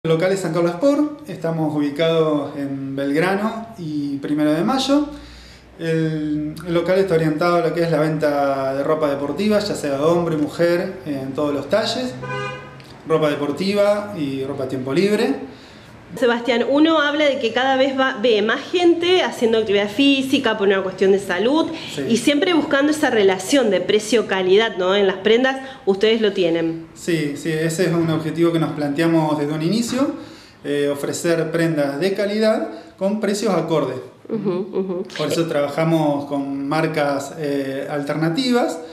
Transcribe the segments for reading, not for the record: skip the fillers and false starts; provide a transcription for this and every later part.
El local es San Carlos Sport, estamos ubicados en Belgrano y 1 de Mayo. El local está orientado a lo que es la venta de ropa deportiva, ya sea de hombre y mujer, en todos los talles, ropa deportiva y ropa a tiempo libre. Sebastián, uno habla de que cada vez ve más gente haciendo actividad física por una cuestión de salud, sí, y siempre buscando esa relación de precio-calidad, ¿no? En las prendas ustedes lo tienen. Sí, ese es un objetivo que nos planteamos desde un inicio, ofrecer prendas de calidad con precios acordes. Por eso trabajamos con marcas alternativas,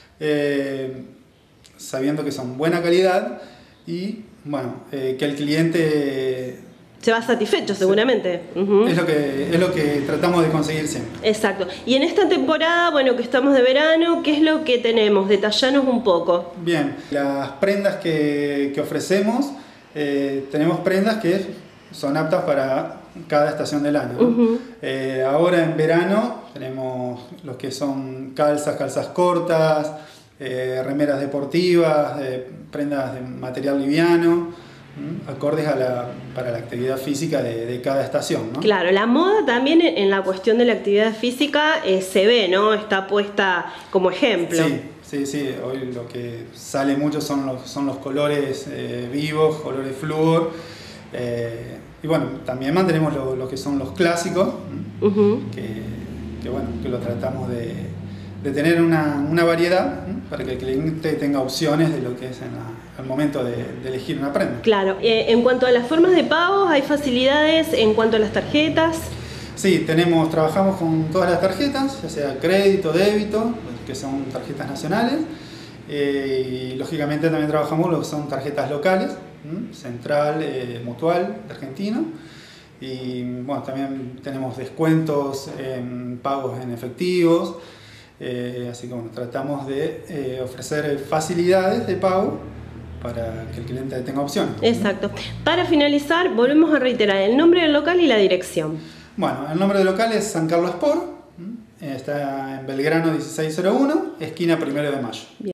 sabiendo que son buena calidad y bueno, que el cliente se va satisfecho seguramente. Es lo que tratamos de conseguir siempre. Exacto. Y en esta temporada, bueno, que estamos de verano, ¿qué es lo que tenemos? Detallanos un poco. Bien, las prendas que ofrecemos, tenemos prendas que son aptas para cada estación del año, ¿no? Ahora en verano tenemos lo que son calzas cortas, remeras deportivas, prendas de material liviano, acordes para la actividad física de cada estación, ¿no? Claro, la moda también en la cuestión de la actividad física se ve, ¿no? Está puesta como ejemplo. Sí, hoy lo que sale mucho son los colores vivos, colores flúor, y bueno, también mantenemos lo que son los clásicos, que lo tratamos de tener una variedad para que el cliente tenga opciones de lo que es al momento de elegir una prenda. Claro, en cuanto a las formas de pago, ¿hay facilidades en cuanto a las tarjetas? Sí, trabajamos con todas las tarjetas, ya sea crédito, débito, que son tarjetas nacionales, y lógicamente también trabajamos lo que son tarjetas locales, Central, Mutual, Argentino. Y bueno, también tenemos descuentos en pagos en efectivos. Así que bueno, tratamos de ofrecer facilidades de pago para que el cliente tenga opciones. Exacto. Para finalizar, volvemos a reiterar el nombre del local y la dirección. Bueno, el nombre del local es San Carlos Sport, está en Belgrano 1601, esquina 1 de Mayo. Bien.